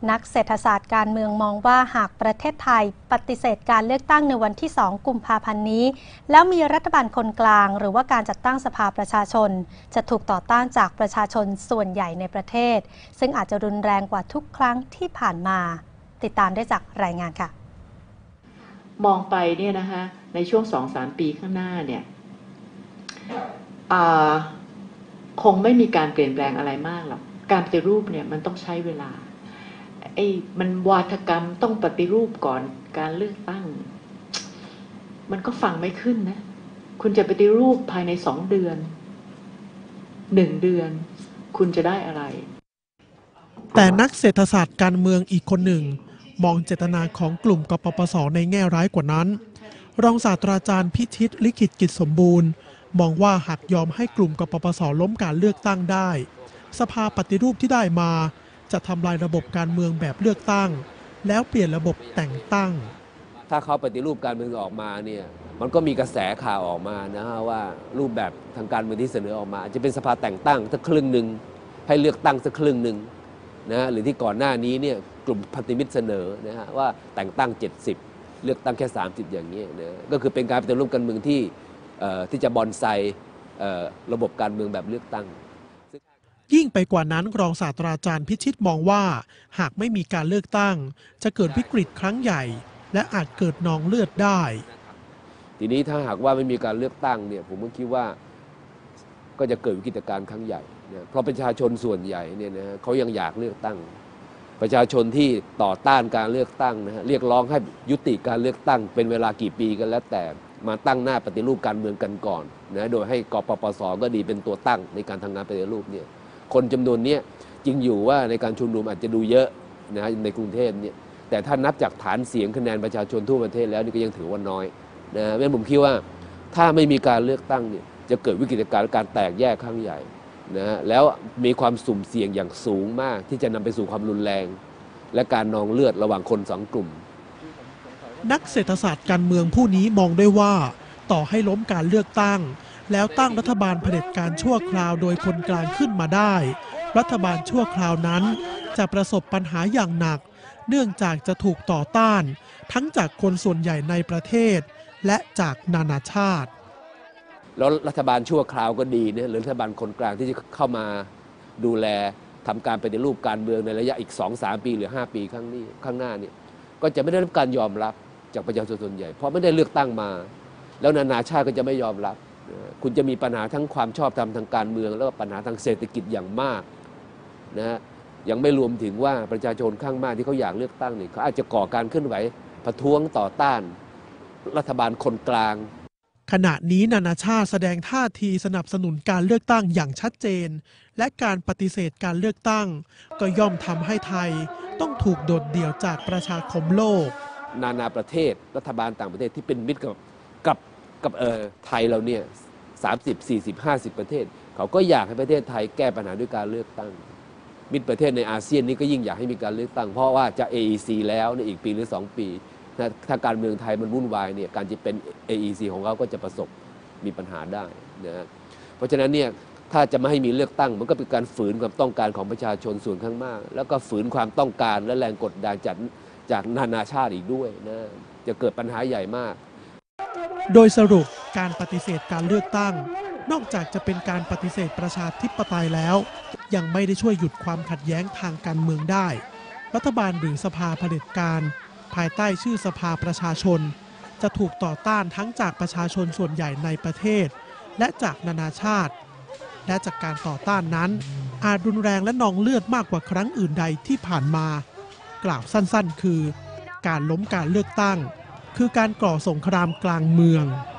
นักเศรษฐศาสตร์การเมืองมองว่าหากประเทศไทยปฏิเสธการเลือกตั้งในวันที่ 2 กุมภาพันธ์นี้แล้วมีรัฐบาลคนกลางหรือว่าการจัดตั้งสภาประชาชนจะถูกต่อต้านจากประชาชนส่วนใหญ่ในประเทศซึ่งอาจจะรุนแรงกว่าทุกครั้งที่ผ่านมาติดตามได้จากรายงานค่ะมองไปเนี่ยนะคะในช่วง 2-3 ปีข้างหน้าเนี่ยคงไม่มีการเปลี่ยนแปลงอะไรมากหรอกการปฏิรูปเนี่ยมันต้องใช้เวลามันวาทกรรมต้องปฏิรูปก่อนการเลือกตั้งมันก็ฟังไม่ขึ้นนะคุณจะปฏิรูปภายใน2 เดือน1 เดือนคุณจะได้อะไรแต่นักเศรษฐศาสตร์การเมืองอีกคนหนึ่งมองเจตนาของกลุ่มกปปสในแง่ร้ายกว่านั้นรองศาสตราจารย์พิชิตลิขิตกิจสมบูรณ์มองว่าหากยอมให้กลุ่มกปปสล้มการเลือกตั้งได้สภาปฏิรูปที่ได้มาจะทำลายระบบการเมืองแบบเลือกตั้งแล้วเปลี่ยนระบบแต่งตั้งถ้าเขาปฏิรูปการเมืองออกมาเนี่ยมันก็มีกระแสข่าวออกมานะฮะว่ารูปแบบทางการเมืองที่เสนอออกมาจะเป็นสภาแต่งตั้งสักครึ่งหนึ่งให้เลือกตั้งสักครึ่งหนึ่งนะหรือที่ก่อนหน้านี้เนี่ยกลุ่มพันธมิตรเสนอนะฮะว่าแต่งตั้ง70เลือกตั้งแค่30อย่างนี้นะก็คือเป็นการปฏิรูปการเมืองที่จะบอนไซระบบการเมืองแบบเลือกตั้งยิ่งไปกว่านั้นรองศาสตราจารย์พิชิตมองว่าหากไม่มีการเลือกตั้งจะเกิดวิกฤตครั้งใหญ่และอาจเกิดนองเลือดได้ทีนี้ถ้าหากว่าไม่มีการเลือกตั้งเนี่ยผมก็คิดว่าก็จะเกิดวิกฤตการณ์ครั้งใหญ่นะเพราะประชาชนส่วนใหญ่เนี่ยนะเขายังอยากเลือกตั้งประชาชนที่ต่อต้านการเลือกตั้งนะฮะเรียกร้องให้ยุติการเลือกตั้งเป็นเวลากี่ปีกันแล้วแต่มาตั้งหน้าปฏิรูปการเมืองกันก่อนนะโดยให้กปปสก็ดีเป็นตัวตั้งในการทำงานปฏิรูปเนี่ยคนจำนวนนี้จริงอยู่ว่าในการชุมนุมอาจจะดูเยอะนะในกรุงเทพเนี่ยแต่ถ้านับจากฐานเสียงคะแนนประชาชนทั่วประเทศแล้วนี่ก็ยังถือว่าน้อยนะเพราะฉะนั้นผมคิดว่าถ้าไม่มีการเลือกตั้งเนี่ยจะเกิดวิกฤตการณ์แตกแยกครั้งใหญ่นะแล้วมีความสุ่มเสี่ยงอย่างสูงมากที่จะนำไปสู่ความรุนแรงและการนองเลือดระหว่างคน2 กลุ่มนักเศรษฐศาสตร์การเมืองผู้นี้มองด้วยว่าต่อให้ล้มการเลือกตั้งแล้วตั้งรัฐบาลเผด็จการชั่วคราวโดยคนกลางขึ้นมาได้รัฐบาลชั่วคราวนั้นจะประสบปัญหาอย่างหนักเนื่องจากจะถูกต่อต้านทั้งจากคนส่วนใหญ่ในประเทศและจากนานาชาติแล้วรัฐบาลชั่วคราวก็ดีเนี่ยหรือรัฐบาลคนกลางที่จะเข้ามาดูแลทำการปฏิรูปการเมืองในระยะอีก 2-3 ปีหรือ5 ปีข้างหน้าเนี่ยก็จะไม่ได้รับการยอมรับจากประชาชนส่วนใหญ่เพราะไม่ได้เลือกตั้งมาแล้วนานาชาติก็จะไม่ยอมรับคุณจะมีปัญหาทั้งความชอบธรรมทางการเมืองแล้วก็ปัญหาทางเศรษฐกิจอย่างมากนะฮะยังไม่รวมถึงว่าประชาชนข้างมากที่เขาอยากเลือกตั้งเนี่ยเขาอาจจะก่อการเคลื่อนไหวประท้วงต่อต้านรัฐบาลคนกลางขณะนี้นานาชาติแสดงท่าทีสนับสนุนการเลือกตั้งอย่างชัดเจนและการปฏิเสธการเลือกตั้งก็ย่อมทำให้ไทยต้องถูกโดดเดี่ยวจากประชาคมโลกนานาประเทศรัฐบาลต่างประเทศที่เป็นมิตรกับไทยเราเนี่ย30, 40, 50 ประเทศเขาก็อยากให้ประเทศไทยแก้ปัญหาด้วยการเลือกตั้งมิตรประเทศในอาเซียนนี่ก็ยิ่งอยากให้มีการเลือกตั้งเพราะว่าจะ AEC แล้วในอีกปีหรือ2 ปีถ้าการเมืองไทยมันวุ่นวายเนี่ยการจะเป็น AEC ของเขาก็จะประสบมีปัญหาได้นะเพราะฉะนั้นเนี่ยถ้าจะไม่ให้มีเลือกตั้งมันก็เป็นการฝืนความต้องการของประชาชนส่วนข้างมากแล้วก็ฝืนความต้องการและแรงกดดันจากนานาชาติอีกด้วยนะจะเกิดปัญหาใหญ่มากโดยสรุปการปฏิเสธการเลือกตั้งนอกจากจะเป็นการปฏิเสธประชาธิปไตยแล้วยังไม่ได้ช่วยหยุดความขัดแย้งทางการเมืองได้รัฐบาลหรือสภาเผด็จการภายใต้ชื่อสภาประชาชนจะถูกต่อต้านทั้งจากประชาชนส่วนใหญ่ในประเทศและจากนานาชาติและจากการต่อต้านนั้นอาจรุนแรงและนองเลือดมากกว่าครั้งอื่นใดที่ผ่านมากล่าวสั้นๆคือการล้มการเลือกตั้งคือการก่อสงครามกลางเมือง